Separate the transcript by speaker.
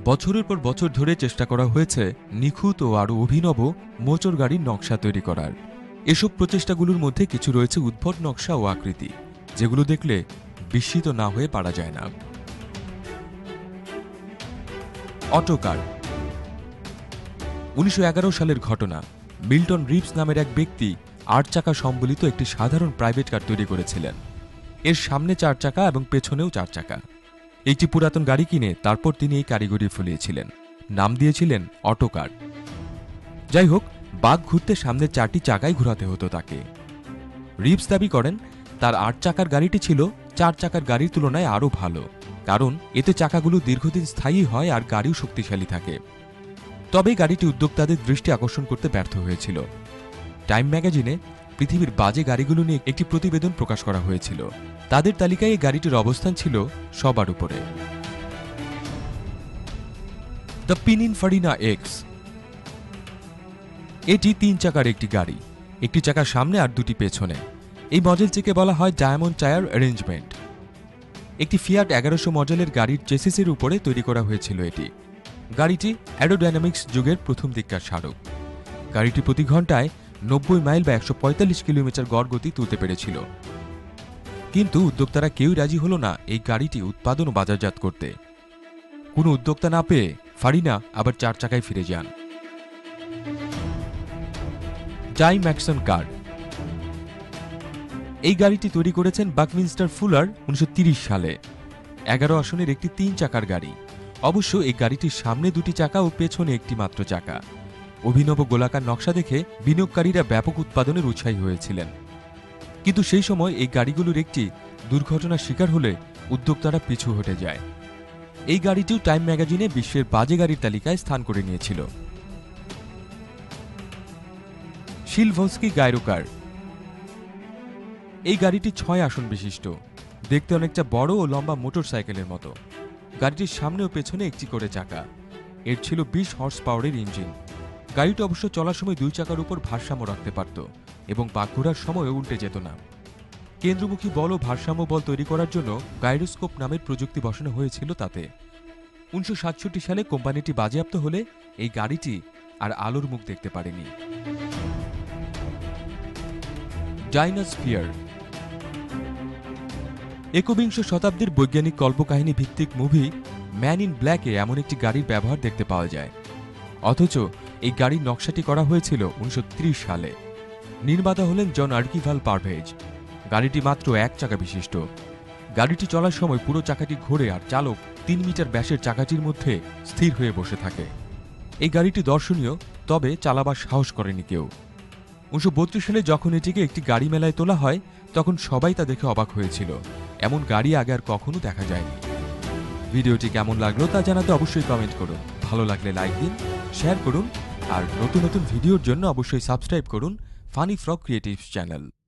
Speaker 1: বছরের পর বছর ধরে চেষ্টা করা হয়েছে নিখুঁত ও আরও অভিনব মোটর গাড়ির নকশা তৈরি করার। এসব প্রচেষ্টাগুলোর মধ্যে কিছু রয়েছে উদ্ভট নকশা ও আকৃতি, যেগুলো দেখলে বিস্মিত না হয়ে পারা যায় না। অটোকার। 1911 সালের ঘটনা। মিল্টন রিভস নামের এক ব্যক্তি 8 চাকা সম্বলিত একটি সাধারণ প্রাইভেট কার তৈরি করেছিলেন। এর সামনে 4 চাকা এবং পেছনেও 4 চাকা। একটি পুরাতন গাড়ি কিনে তারপর তিনি এই কারিগরি ফলিয়েছিলেন, নাম দিয়েছিলেন অটোকার। যাই হোক, বাঘ ঘুরতে সামনে 4টি চাকাই ঘোরাতে হতো তাকে। রিভস দাবি করেন তার 8 চাকার গাড়িটি ছিল 4 চাকার গাড়ির তুলনায় আরও ভালো, কারণ এতে চাকাগুলো দীর্ঘদিন স্থায়ী হয় আর গাড়িও শক্তিশালী থাকে। তবে গাড়িটি উদ্যোক্তাদের দৃষ্টি আকর্ষণ করতে ব্যর্থ হয়েছিল। টাইম ম্যাগাজিনে পৃথিবীর বাজে গাড়িগুলো নিয়ে একটি প্রতিবেদন প্রকাশ করা হয়েছিল। তাদের তালিকায় এই গাড়িটির অবস্থান ছিল সবার উপরে। The Pininfarina X. এটি 3 চাকার একটি গাড়ি, একটি চাকার সামনে আর দুটি পেছনে। এই মডেলটিকে বলা হয় ডায়মন্ড টায়ার অ্যারেঞ্জমেন্ট। একটি ফিয়াট 1100 মডেলের গাড়ির চেসিসের উপরে তৈরি করা হয়েছিল এটি। গাড়িটি অ্যারোডাইনামিক্স যুগের প্রথম দিককার স্মারক। গাড়িটি প্রতি ঘন্টায় 90 মাইল বা 145 কিলোমিটার গড় গতি তুলতে পেরেছিল। কিন্তু উদ্যোক্তারা কেউই রাজি হল না এই গাড়িটি উৎপাদন ও বাজারজাত করতে। কোনো উদ্যোক্তা না পেয়ে ফারিনা আবার 4 চাকায় ফিরে যান। Time Maxon car. এই গাড়িটি তৈরি করেছেন বাকমিনস্টার ফুলার 1930 সালে। 11 আসনের একটি 3 চাকার গাড়ি। অবশ্য এই গাড়িটির সামনে 2টি চাকা ও পেছনে একটি মাত্র চাকা। অভিনব গোলাকার নকশা দেখে বিনিয়োগকারীরা ব্যাপক উৎপাদনের উৎসাহী হয়েছিলেন। কিন্তু সেই সময় এই গাড়িগুলোর একটি দুর্ঘটনার শিকার হলে উদ্যোক্তারা পিছু হটে যায়। এই গাড়িটিও টাইম ম্যাগাজিনে বিশ্বের বাজে গাড়ির তালিকায় স্থান করে নিয়েছিল। শিলভস্কি গাইরোকার। এই গাড়িটি 6 আসন বিশিষ্ট, দেখতে অনেকটা বড় ও লম্বা মোটর সাইকেলের মতো। গাড়িটির সামনে ও পেছনে একটি করে চাকা। এর ছিল 20 হর্স পাওয়ারের ইঞ্জিন। গাড়িটি অবশ্য চলার সময় 2 চাকার উপর ভারসাম্য রাখতে পারত এবং বাঁক ঘোরার সময়ও উল্টে যেত না। কেন্দ্রমুখী বল ও ভারসাম্য বল তৈরি করার জন্য গাইরোস্কোপ নামের প্রযুক্তি বসানো হয়েছিল তাতে। 1967 সালে কোম্পানিটি বাজেয়াপ্ত হলে এই গাড়িটি আর আলোর মুখ দেখতে পারেনি। ডাইনোস্ফিয়ার। একবিংশ শতাব্দীর বৈজ্ঞানিক কল্পকাহিনী ভিত্তিক মুভি ম্যান ইন ব্ল্যাকে এমন একটি গাড়ির ব্যবহার দেখতে পাওয়া যায়। অথচ এই গাড়ির নকশাটি করা হয়েছিল 1930 সালে। নির্মাতা হলেন জন আর্কিভাল পারভেজ। গাড়িটি মাত্র 1 চাকা বিশিষ্ট। গাড়িটি চলার সময় পুরো চাকাটি ঘোরে আর চালক 3 মিটার ব্যাসের চাকাটির মধ্যে স্থির হয়ে বসে থাকে। এই গাড়িটি দর্শনীয়, তবে চালাবার সাহস করেনি কেউ। 1932 সালে যখন এটিকে একটি গাড়ি মেলায় তোলা হয়, তখন সবাই তা দেখে অবাক হয়েছিল। এমন গাড়ি আগে আর কখনো দেখা যায়নি। ভিডিওটি কেমন লাগলো তা জানাতে অবশ্যই কমেন্ট করুন। ভালো লাগলে লাইক দিন, শেয়ার করুন আর নতুন নতুন ভিডিওর জন্য অবশ্যই সাবস্ক্রাইব করুন ফানি ফ্রগ ক্রিয়েটিভস চ্যানেল।